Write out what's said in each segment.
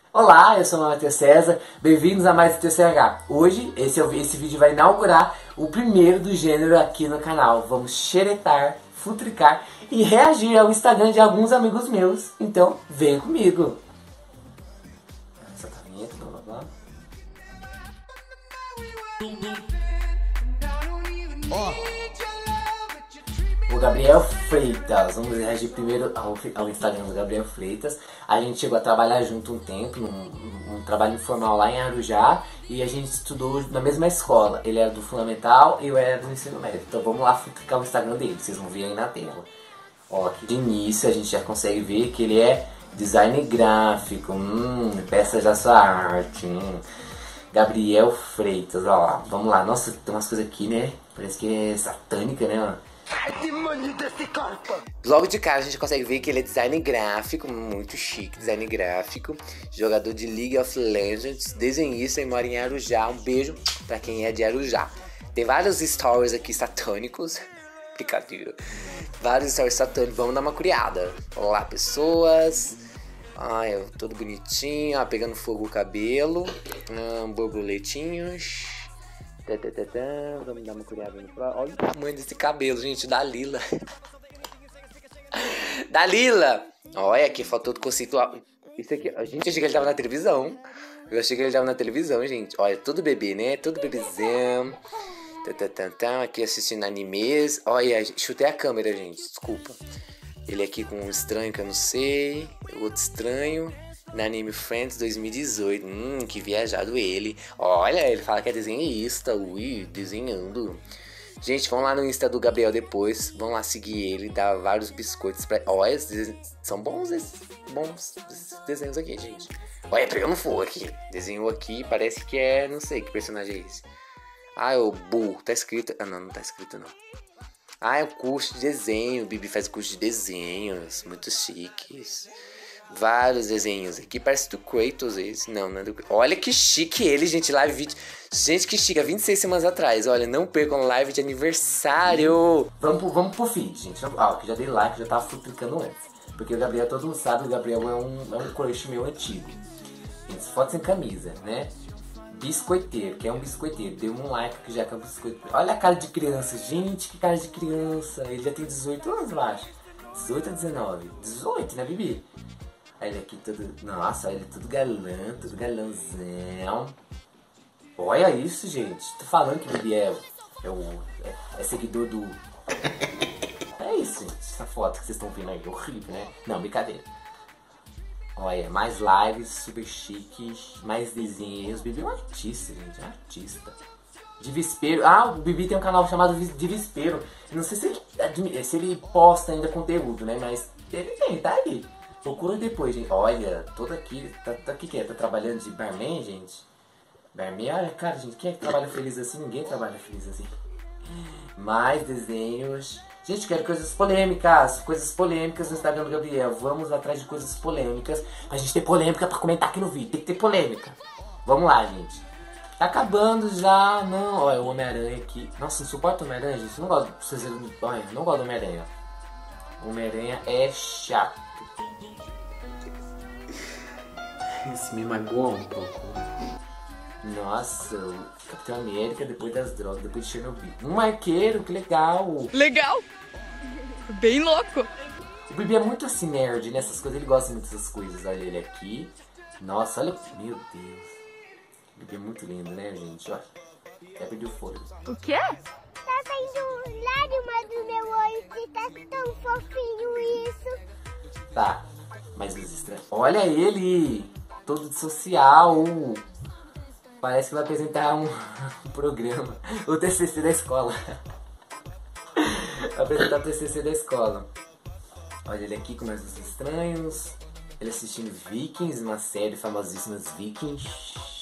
Olá, eu sou o Matheus César, bem-vindos a mais um TCH. Hoje, esse vídeo vai inaugurar o primeiro do gênero aqui no canal. Vamos xeretar, futricar e reagir ao Instagram de alguns amigos meus. Então, vem comigo. Essa tá a vinheta, blá blá blá. O Gabriel Freitas, vamos reagir primeiro ao Instagram do Gabriel Freitas. A gente chegou a trabalhar junto um tempo, num trabalho informal lá em Arujá, e a gente estudou na mesma escola. Ele era do Fundamental e eu era do Ensino Médio. Então vamos lá clicar o Instagram dele, vocês vão ver aí na tela. Ó, aqui de início a gente já consegue ver que ele é design gráfico, peça da sua arte, Gabriel Freitas, ó lá, vamos lá. Nossa, tem umas coisas aqui, né? Parece que é satânica, né? Demônio desse corpo! Logo de cara a gente consegue ver que ele é design gráfico, muito chique, design gráfico, jogador de League of Legends, desenhista e mora em Arujá. Um beijo pra quem é de Arujá. Tem vários stories aqui satânicos, brincadeira, vários stories satânicos, vamos dar uma curiada. Olá pessoas, ai, todo bonitinho, ó, pegando fogo o cabelo, borboletinhos. Vamos dar uma curiada no próximo. Olha o tamanho desse cabelo, gente, da Lila. Da Lila! Olha aqui, foto do conceitual. Isso aqui, gente, eu achei que ele tava na televisão. Gente. Olha, tudo bebê, né? Tudo bebezão. Aqui assistindo animes. Olha, chutei a câmera, gente, desculpa. Ele aqui com um estranho que eu não sei. Outro estranho. Na Anime Friends 2018. Que viajado ele. Olha, ele fala que é desenhista. Ui, desenhando. Gente, vão lá no Insta do Gabriel depois. Vão lá seguir ele. Dar vários biscoitos pra... Olha, são bons esses desenhos aqui, gente. Olha, pegando fogo aqui. Desenhou aqui, parece que é... Não sei que personagem é esse. Ah, é o Bull. Tá escrito... Ah, não tá escrito, não. Ah, é o curso de desenho. O Bibi faz curso de desenhos. Muito chiques. Vários desenhos aqui, parece do Kratos esse, não é do... Olha que chique ele, gente, live vídeo. Gente, que chique, há 26 semanas atrás, olha, não percam live de aniversário. Vamos pro feed, gente, que já dei like, já tava futricando antes. Porque o Gabriel, todo mundo sabe, o Gabriel é um crush meu antigo. Gente, foto sem camisa, né? Biscoiteiro, que é um biscoiteiro, deu um like que já é um biscoiteiro. Olha a cara de criança, gente, que cara de criança. Ele já tem 18 anos, eu acho. 18 a 19, 18, né, Bibi? Aí ele aqui todo... Nossa, ele todo galã, todo galãozão. Olha isso, gente. Tô falando que o Bibi é seguidor do... É isso, gente. Essa foto que vocês estão vendo aí. Horrível, né? Não, brincadeira. Olha, mais lives super chiques, mais desenhos. O Bibi é um artista, gente. É um artista. Divespero. Ah, o Bibi tem um canal chamado Divespero. Não sei se ele posta ainda conteúdo, né? Mas ele tem, tá aí. Procura depois, gente. Olha, toda aqui. Tá aqui que é? Tá trabalhando de barman, gente? Barman, olha, cara, gente, quem é que trabalha feliz assim? Ninguém trabalha feliz assim. Mais desenhos. Gente, quero coisas polêmicas. Coisas polêmicas no Instagram do Gabriel. Vamos atrás de coisas polêmicas. Pra gente ter polêmica pra comentar aqui no vídeo. Tem que ter polêmica. Vamos lá, gente. Tá acabando já. Não, olha, o Homem-Aranha aqui. Nossa, não suporto o Homem-Aranha, gente. Eu não gosto. Olha, não gosto do Homem-Aranha. O Homem-Aranha é chato. Isso me magoou um pouco. Nossa, o Capitão América depois das drogas, depois de Chernobyl. Um arqueiro, que legal. Legal. Bem louco. O Bibi é muito assim nerd nessas coisas, ele gosta muito dessas coisas. Olha ele aqui. Nossa, olha. Meu Deus. O Bibi é muito lindo, né, gente? Olha. Até perdeu o fôlego. O quê? Tá saindo lágrimas do meu olho, que tá tão fofinho isso. Tá, mais luz estranha. Olha ele, todo social. Parece que vai apresentar um programa. O TCC da escola. Vai apresentar o TCC da escola. Olha ele aqui com mais luz estranhos. Ele assistindo Vikings, uma série famosíssima dos Vikings.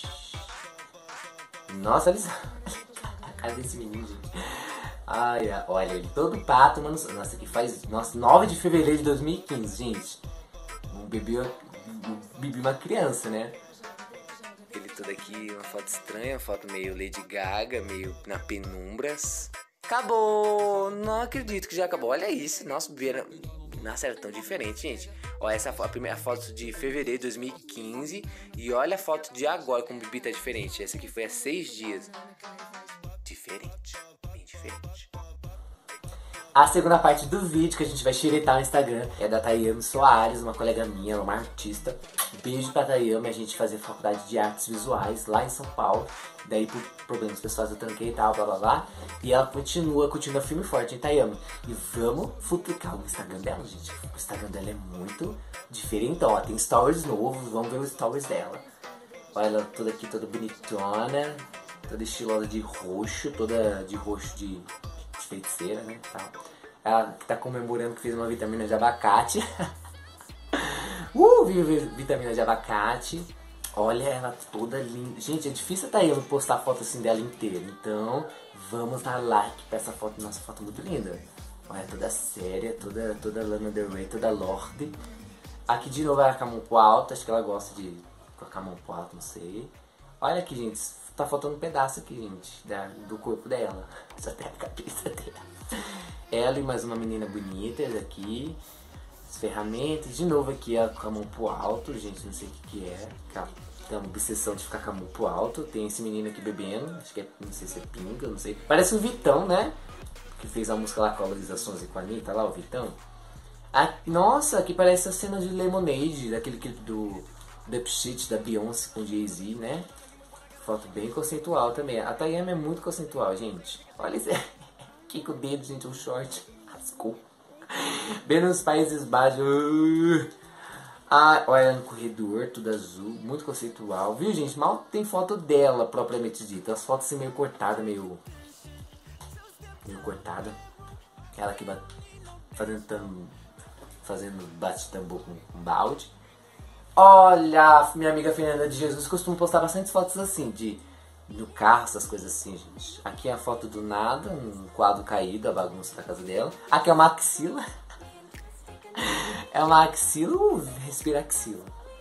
Nossa, olha a cara desse menino, gente. Ai, olha, ele todo pato, mano. Nossa, aqui faz... Nossa, 9 de fevereiro de 2015, gente. O Bibi uma criança, né? Ele todo aqui, uma foto estranha, uma foto meio Lady Gaga, meio na penumbras. Acabou! Não acredito que já acabou. Olha isso, nossa, Bibi era... Nossa, era tão diferente, gente. Ó, essa foi a primeira foto de fevereiro de 2015. E olha a foto de agora, como o Bibi tá diferente. Essa aqui foi há 6 dias. Diferente, bem diferente. A segunda parte do vídeo que a gente vai xeretar no Instagram é da Tayame Soares, uma colega minha, ela é uma artista. Beijo pra Tayame, a gente fazia faculdade de artes visuais lá em São Paulo. Daí por problemas pessoais eu tranquei e tal, blá blá blá. E ela continua firme e forte, hein, Tayame? E vamos futricar o Instagram dela, gente. O Instagram dela é muito diferente, ó, tem stories novos, vamos ver os stories dela. Olha ela toda aqui, toda bonitona, toda estilosa de roxo, toda de roxo de feiticeira, né? Ela tá comemorando que fez uma vitamina de abacate. Vitamina de abacate. Olha ela toda linda. Gente, é difícil até eu postar foto assim dela inteira. Então, vamos dar like pra essa foto. Nossa, foto muito linda. Olha, toda séria, toda Lana Del Rey, toda Lorde. Aqui de novo ela com a mão pro alto. Acho que ela gosta de colocar a mão pro alto, não sei. Olha aqui, gente. Tá faltando um pedaço aqui, gente, do corpo dela. Só tem a cabeça dela. Ela e mais uma menina bonita aqui. As ferramentas. De novo aqui ela com a mão pro alto. Gente, não sei o que é. Tem uma obsessão de ficar com a mão pro alto. Tem esse menino aqui bebendo. Acho que é, não sei se é pinga, não sei. Parece o Vitão, né? Que fez a música lá com a Luísa Sonza e com a Anitta, lá o Vitão. Nossa, aqui parece a cena de Lemonade, daquele clipe do The Shit da Beyoncé com Jay-Z, né? Foto bem conceitual também. A Tayame é muito conceitual, gente. Olha isso. Aqui com o dedo, gente, um short. Rascou. Bem nos Países Baixos. Olha no corredor, tudo azul. Muito conceitual. Viu, gente? Mal tem foto dela, propriamente dita. As fotos assim meio cortadas, meio cortada. Ela aqui fazendo bate-tambor com balde. Olha, minha amiga Fernanda de Jesus costuma postar bastante fotos assim, no carro, essas coisas assim, gente. Aqui é a foto do nada, um quadro caído, a bagunça da casa dela. Aqui é uma axila. É uma axila, respira axila.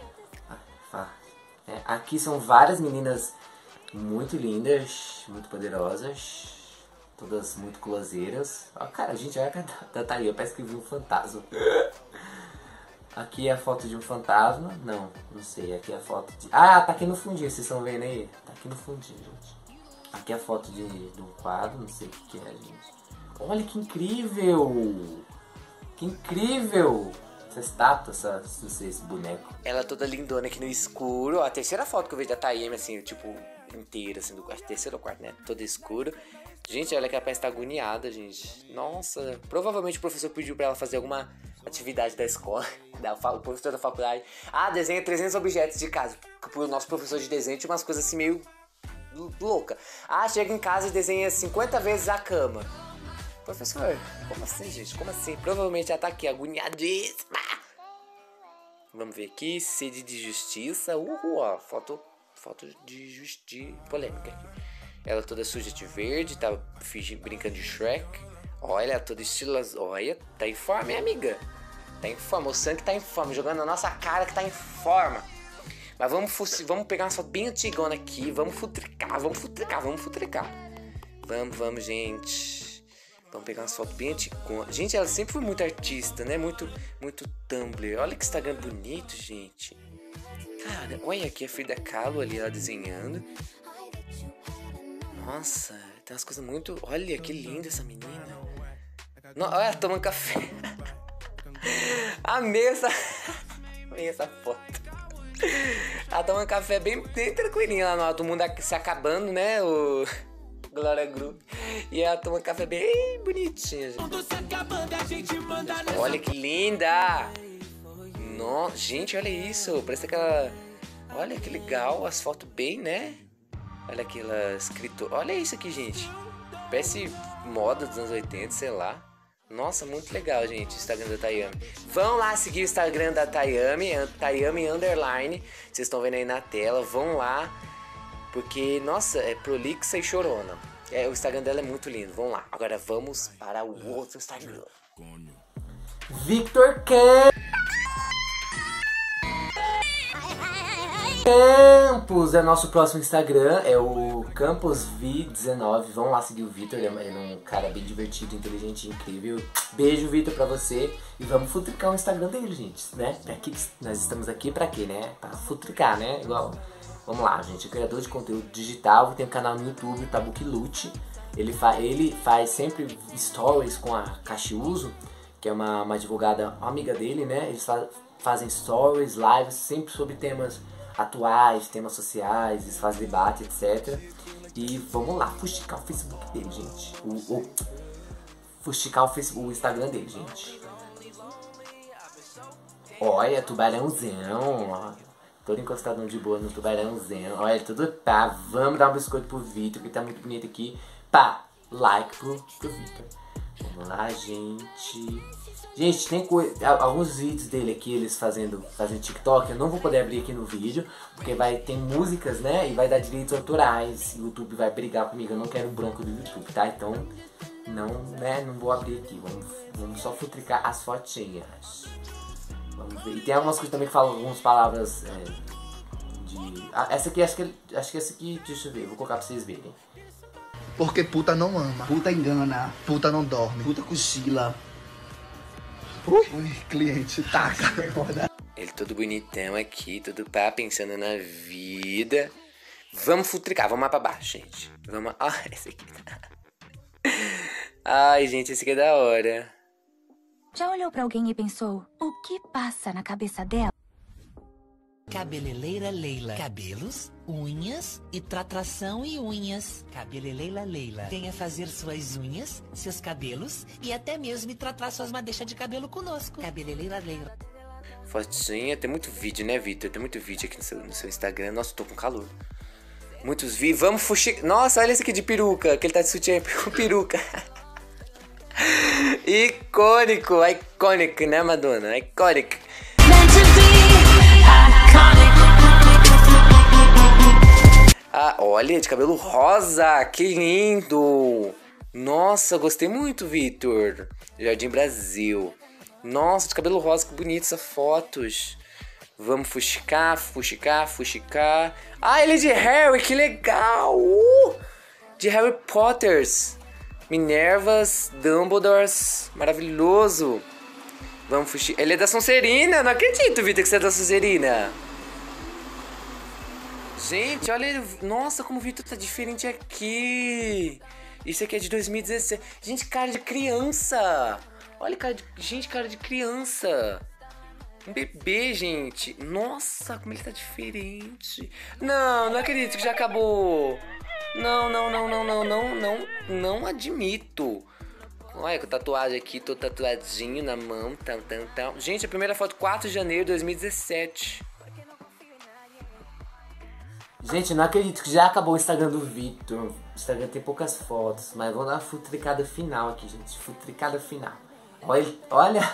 Aqui são várias meninas muito lindas, muito poderosas. Todas muito closeiras. Ó, cara, gente, olha a cara da Thalia, parece que viu um fantasma. Aqui é a foto de um fantasma. Não sei. Aqui é a foto de... tá aqui no fundinho, vocês estão vendo aí? Tá aqui no fundinho, gente. Aqui é a foto de um quadro, não sei o que é, gente. Olha que incrível! Que incrível! Essa estátua, esse boneco. Ela toda lindona aqui no escuro. A terceira foto que eu vejo da Tayame, assim, tipo, inteira, assim, do quarto. Terceiro ou quarto, né? Todo escuro. Gente, olha que ela parece estar agoniada, gente. Nossa, provavelmente o professor pediu pra ela fazer alguma atividade da escola, o professor da faculdade. Desenha 300 objetos de casa. Porque o nosso professor de desenho tinha umas coisas assim meio louca. Chega em casa e desenha 50 vezes a cama. Professor, como assim, gente? Como assim? Provavelmente ela tá aqui, agoniadíssima. Vamos ver aqui, sede de justiça. Ó, foto de polêmica aqui. Ela toda suja de verde, tá brincando de Shrek. Olha, toda estilosa. Olha, tá em forma, hein, amiga? Tá em forma, o sangue tá em forma, jogando na nossa cara que tá em forma. Mas vamos pegar uma foto bem antigona aqui. Vamos futricar. Vamos, gente. Vamos pegar uma foto bem antigona. Gente, ela sempre foi muito artista, né? Muito Tumblr. Olha que Instagram bonito, gente. Cara, olha aqui a Frida Kahlo ali, ela desenhando. Nossa, tem umas coisas muito... Olha, que linda essa menina. Olha, ela tomando café. Amei essa foto. Ela tomando café bem tranquilinha lá no alto. O mundo se acabando, né? O Glória Groove. E ela tomando café bem bonitinha, gente. Olha que linda. Gente, olha isso. Parece aquela... Olha que legal. As fotos bem, né? Olha aquela escritora. Olha isso aqui, gente. Parece moda dos anos 80, sei lá. Nossa, muito legal, gente, o Instagram da Tayame. Vão lá seguir o Instagram da Tayame, Tayame _. Vocês estão vendo aí na tela, vão lá. Porque, nossa, é prolixa e chorona. O Instagram dela é muito lindo, vão lá. Agora vamos para o outro Instagram. Victor Cam, Campos é nosso próximo Instagram, é o CampusV19. Vão lá seguir o Vitor, ele é um cara bem divertido, inteligente, incrível. Beijo, Vitor, pra você. E vamos futricar o Instagram dele, gente, né? Aqui, nós estamos aqui pra quê, né? Pra futricar, né? Igual. Vamos lá, gente. É criador de conteúdo digital, tem um canal no YouTube, Tabuki Lute. Ele faz sempre stories com a Cachiuso, que é uma advogada, uma amiga dele, né? Eles fazem stories, lives, sempre sobre temas atuais, temas sociais, eles fazem debate, etc. E vamos lá, fuxicar o Facebook dele, gente. Fuxicar o Instagram dele, gente. Olha, tubarãozão, ó. Todo encostadão de boa no tubarãozão. Olha, tudo pá. Vamos dar um biscoito pro Vitor, que tá muito bonito aqui. Pá, like pro Vitor. Vamos lá, gente. Gente, tem alguns vídeos dele aqui, eles fazendo TikTok. Eu não vou poder abrir aqui no vídeo, porque tem músicas, né? E vai dar direitos autorais. O YouTube vai brigar comigo. Eu não quero o branco do YouTube, tá? Então, não vou abrir aqui. Vamos só futricar as fotinhas. Vamos ver. E tem algumas coisas também que falam algumas palavras essa aqui, acho que essa aqui, deixa eu ver. Vou colocar pra vocês verem. Porque puta não ama. Puta engana. Puta não dorme. Puta cochila. Ui, cliente, taca. Ele todo bonitão aqui, todo pá, pensando na vida. Vamos futricar, vamos lá pra baixo, gente. Vamos. Ah, esse aqui. Ai, gente, esse aqui é da hora. Já olhou pra alguém e pensou, o que passa na cabeça dela? Cabeleireira Leila. Cabelos, unhas e tratração e unhas. Cabeleireira Leila. Venha fazer suas unhas, seus cabelos e até mesmo tratar suas madeixas de cabelo conosco. Cabeleireira Leila. Fotinha, tem muito vídeo, né, Vitor? Tem muito vídeo aqui no seu Instagram. Nossa, tô com calor. Muitos vídeos. Vamos fuxicar. Nossa, olha esse aqui de peruca, que ele tá de sutiã com peruca. Icônico, né, Madonna? Icônico. Ah, olha, de cabelo rosa, que lindo! Nossa, gostei muito, Vitor. Jardim Brasil. Nossa, de cabelo rosa, que bonito essas fotos. Vamos fuxicar. Ah, ele é de Harry, que legal! De Harry Potters. Minervas, Dumbledores, maravilhoso. Vamos fuxicar. Ele é da Sonserina, não acredito, Vitor, que você é da Sonserina. Gente, olha ele. Nossa, como o Vitor tá diferente aqui. Isso aqui é de 2016. Gente, cara de criança. Olha, cara de criança. Um bebê, gente. Nossa, como ele tá diferente. Não acredito que já acabou. Não admito. Olha, com tatuagem aqui, tô tatuadinho na mão. Gente, a primeira foto, 4 de janeiro de 2017. Gente, não acredito que já acabou o Instagram do Vitor. O Instagram tem poucas fotos, mas vamos dar uma futricada final aqui, gente. Futricada final. Olha.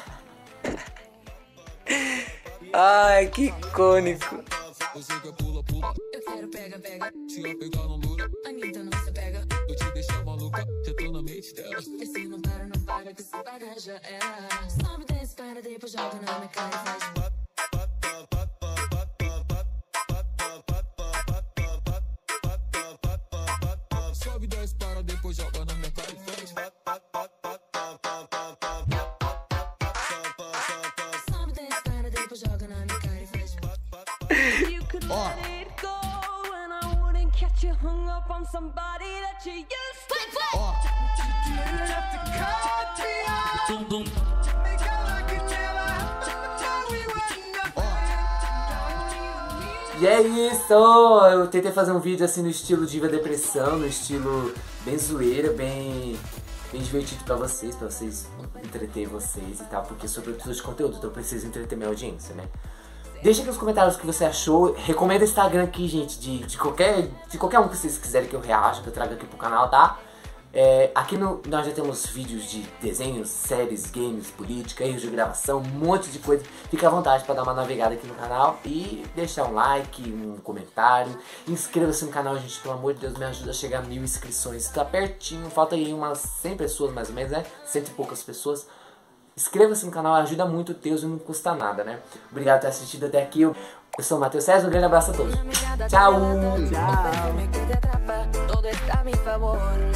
Ai, que icônico. Eu quero pega. Se eu pegar não dura. Anitta não se pega. Eu te deixar maluca, já tô na mente dela. Esse não para, que se para já era. Sobe, desce, para, depois joga na minha cara e faz. Sobe, desce, para, depois joga na minha cara e faz. Sobe, desce, para, depois joga na minha cara e faz. E é isso! Eu tentei fazer um vídeo assim no estilo Diva Depressão, no estilo bem zoeira, bem divertido pra vocês entreter vocês e tal, porque eu sou produtor de conteúdo, então eu preciso entreter minha audiência, né? Deixa aqui nos comentários o que você achou. Recomenda o Instagram aqui, gente, de qualquer um que vocês quiserem que eu reaja, que eu traga aqui pro canal, tá? Aqui nós já temos vídeos de desenhos, séries, games, política, erros de gravação, um monte de coisa. Fica à vontade para dar uma navegada aqui no canal e deixar um like, um comentário. Inscreva-se no canal, gente, pelo amor de Deus, me ajuda a chegar a 1000 inscrições. Tá pertinho, falta aí umas 100 pessoas mais ou menos, né? 100 e poucas pessoas. Inscreva-se no canal, ajuda muito o Deus e não custa nada, né? Obrigado por ter assistido até aqui. Eu sou o Matheus César, um grande abraço a todos. Tchau! Todo está a mi favor.